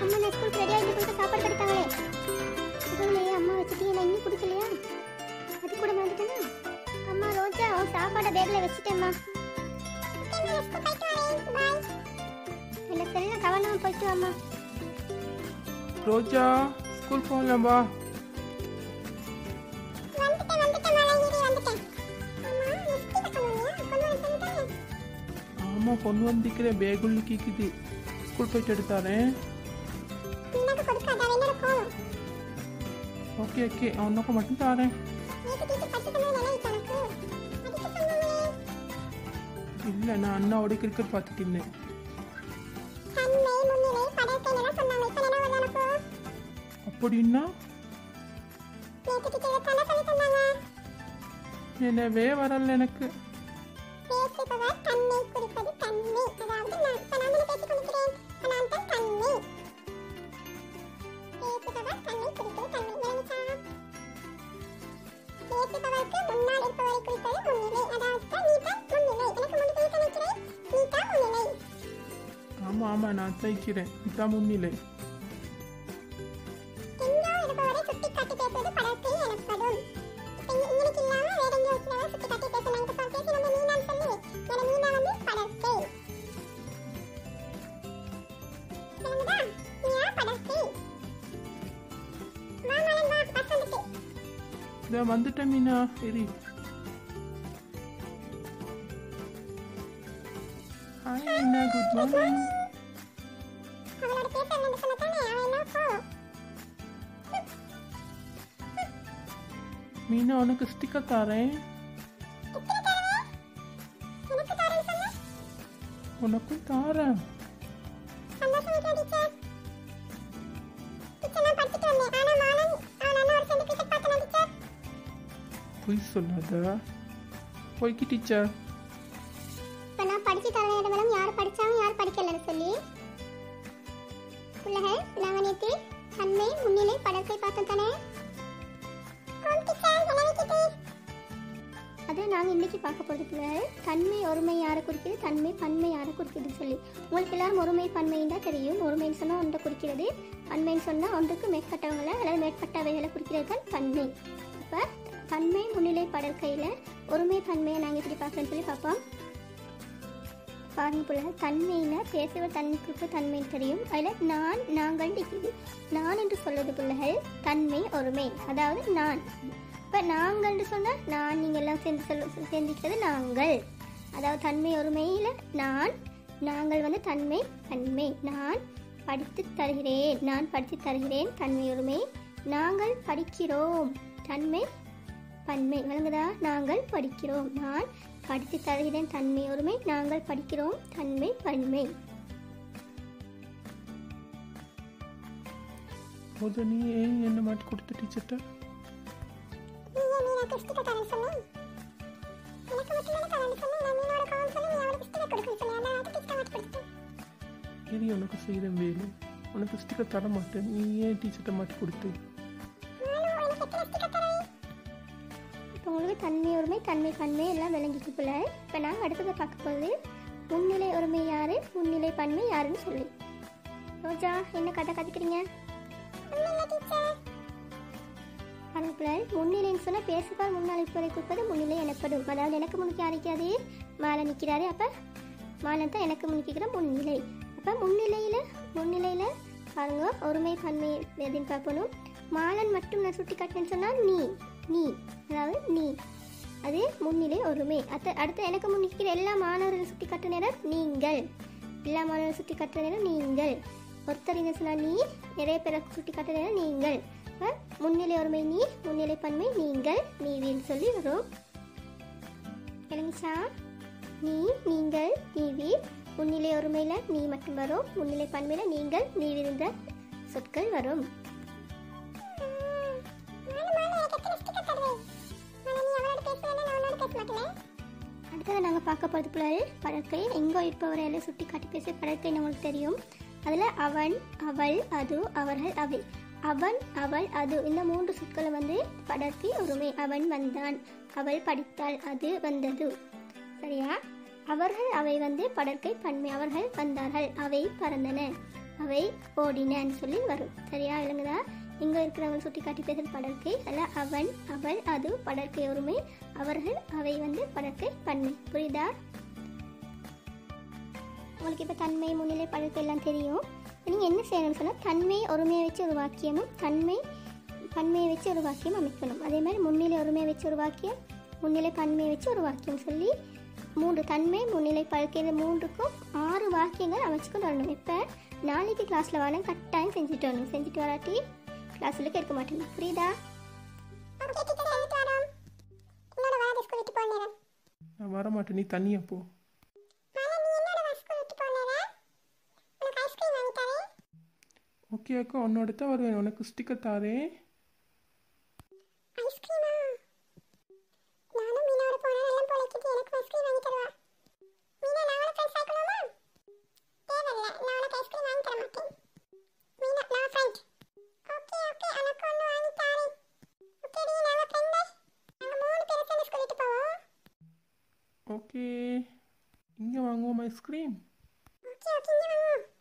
அம்மா நான் ஸ்கூலுக்கு ரெடி ஆகிட்டு போயிட்டு சாப்பாடு கட்டிட்டாங்களே. இதுலையே அம்மா வச்சுட்டு நான் இன்னும் குடிக்கலையா? அது கூட மறந்துட்டேனா? அம்மா ரோஜா உன் சாப்பாடை பேக்ல வச்சுட்டேம்மா. இல்லை சரியா கவனமாக போயிட்டு வாம்மா. ரோஜா ஸ்கூல் போகலாம் வா. ஆமா கொண்டு வந்திக்கிறேன், பேகுள்ள கீக்குது. ஸ்கூல் போயிட்டு எடுத்தாரேன். ஓகே ஓகே உனக்கு மட்டும் தாரேன். இல்லை நான் அண்ணாவோட கிரிக்கெட் பார்த்துட்டு இருந்தேன். அப்படின்னா என்னவே வரல எனக்கு. ஆமா ஆமா நான் தைக்கிறேன், இதான் முன்னிலை. வந்துட்டேன் மீனா. சரி hi Meena, good morning. Meena உனக்கு ஸ்டிக்கர் தாரேன். உனக்கும் தாரேன். பொய் சொல்லாத. பொய்க்கு டீச்சர். இப்போ நான் படிச்சு தரேன் இடமெல்லாம் யார் படிச்சாலும் யார் படிக்கலன்னு சொல்லி பிள்ளைகள் நாங்கள் நேற்று தன்மை முன்னிலை படத்தை பார்த்தோம் தானே. அதை நாங்கள் இன்னைக்கு பார்க்க போகிறது பிள்ளைகள். தன்மை ஒருமை யாரை குறிக்கிறது, தன்மை பன்மை யாரை குறிக்கிறதுன்னு சொல்லி. உங்களுக்கு எல்லாரும் ஒருமை பன்மைன்னு தான் தெரியும். ஒருமைன்னு சொன்னால் ஒன்றை குறிக்கிறது, பன்மைன்னு சொன்னால் ஒன்றுக்கு மேற்பட்டவங்களை அல்லது மேற்பட்டவைகளை குறிக்கிறது தான் பன்மை. இப்போ பன்மை முன்னிலை படற்கையில் ஒருமை பன்மையை நாங்கள் எப்படி பார்க்கணும்னு சொல்லி பார்ப்போம். பாருங்க பிள்ளை, தன்மையில் பேசுகிற தன்மைக்கு தன்மைன்னு தெரியும். அதில் நான் நாங்கள் இருக்குது. நான் என்று சொல்வது பிள்ளைகள் தன்மை ஒருமை, அதாவது நான். இப்போ நாங்கள் சொன்னால் நான் நீங்கள் எல்லாம் சேர்ந்துக்கிறது நாங்கள், அதாவது தன்மை ஒருமையில் நான். நாங்கள் வந்து தன்மை பன்மை. நான் படித்து தருகிறேன், நான் படித்து தருகிறேன் தன்மை ஒருமை. நாங்கள் படிக்கிறோம் தன்மை பன்மை. விளங்குதா? நாங்கள் படிக்கிறோம், நான் படித்து தருகிறேன் தன்மை ஒருமை. நாங்கள் படிக்கிறோம் தன்மை பன்மை. நீ ஏன் என்ன மாட்டி கொடுத்த டீச்சர்ட்ட? இது உனக்கு செய்கிற வேலை. உனக்கு ஸ்டிக்கர் தர மாட்டேன், நீ ஏன் டீச்சர்ட்ட மாட்டி கொடுத்து? இப்போ உங்களுக்கு தன்மை ஒருமை தன்மை பன்மை எல்லாம் விளங்கிட்டு பிள்ளை. இப்போ நாங்கள் அடுத்ததை பார்க்க போகுது முன்னிலை ஒருமை யாரு, முன்னிலை பன்மை யாருன்னு சொல்லி. ரோஜா என்ன கதை கற்றுக்கிறீங்க? பிள்ளை முன்னிலைன்னு சொன்னால் பேசுபார் முன்னாள் இப்போதை குறிப்பது முன்னிலை எனப்படும். அதாவது எனக்கு முன்னுக்கு யாரைக்காது மாலை நிற்கிறாரு, அப்போ மாலை தான் எனக்கு முன்னிக்கிற முன்னிலை. அப்போ முன்னிலையில் பாருங்க ஒருமை பன்மை எதுன்னு பார்க்கணும். மாலன் மட்டும் நான் சுட்டி காட்டினேன்னு சொன்னால் நீ அதாவது நீ, அது முன்னிலை ஒருமை. அடுத்து எனக்கு முன்னிக்கிற எல்லா மாணவர்கள் சுட்டி காட்டுற நேரம் நீங்கள், எல்லா மாணவர்கள் சுட்டி காட்டுற நேரம் நீங்கள். ஒருத்தர் என்ன சொன்னால் நீ, நிறைய பேரை சுட்டி காட்டுற நேரம் நீங்கள். முன்னிலை ஒருமை நீ, முன்னிலை பன்மை நீங்கள் நீவின்னு சொல்லி வரும். விளங்கிச்சா? நீ நீங்கள் நீவீர். முன்னிலை ஒருமையில் நீ மட்டும் வரும், முன்னிலை பன்மையில் நீங்கள் நீவிருந்த சொற்கள் வரும். அடுத்தது நாங்கள் பார்க்க போகிறது பிள்ளை படற்கை. எங்கோ இப்போ வரையில சுட்டி காட்டி பேச படற்கை நம்மளுக்கு தெரியும். அதில் அவன் அவள் அது அவர்கள் அவை. அவன் அவள் அது இந்த மூன்று சொற்களை வந்து படர்த்தி ஒருமை. அவன் வந்தான், அவள் படித்தாள், அது வந்தது. சரியா? அவர்கள் அவை வந்து படற்கை பன்மை. அவர்கள் வந்தார்கள், அவை பறந்தன. அவை ஓடினன்னு சொல்லி வரும். சரியா விளங்குதா? இங்கே இருக்கிறவங்க சுட்டி காட்டி பேசுகிற படற்கை அல்ல. அவன், அவள், அது படற்கை ஒருமை. அவர்கள், அவை வந்து படற்கை பன்மை. புரியுதா? உங்களுக்கு இப்போ தன்மை, முன்னிலை, படற்கை எல்லாம் தெரியும். நீங்கள் என்ன செய்யணும்னு சொன்னால் தன்மை ஒருமையை வச்சு ஒரு வாக்கியமும் தன்மை பன்மையை வச்சு ஒரு வாக்கியம் அமைக்கணும். அதே மாதிரி முன்னிலை ஒருமையை வச்சு ஒரு வாக்கியம், முன்னிலை பன்மையை வச்சு ஒரு வாக்கியம் சொல்லி 3 தன்மை, முன்னிலை, படற்கை இந்த 3க்கும் 6 வாக்கியங்கள் அமைச்சுக்கொண்டு வரணும். இப்போ நாளைக்கு கிளாஸில் வர கட்டாயம் செஞ்சுட்டு வரணும். செஞ்சுட்டு வராட்டி கிளாஸில் கேட்க மாட்டேங்க. புரியுதா? நான் வர மாட்டேன், நீ தனியா போ. ஓகே அக்கா, உன்னோட தான் வருவேன். உனக்கு ஸ்டிக்கர் தாரேன். ஓகே, இங்கே வாங்குவோம் ஐஸ்கிரீம். ஓகே ஓகே, இங்கே வாங்குவோம்.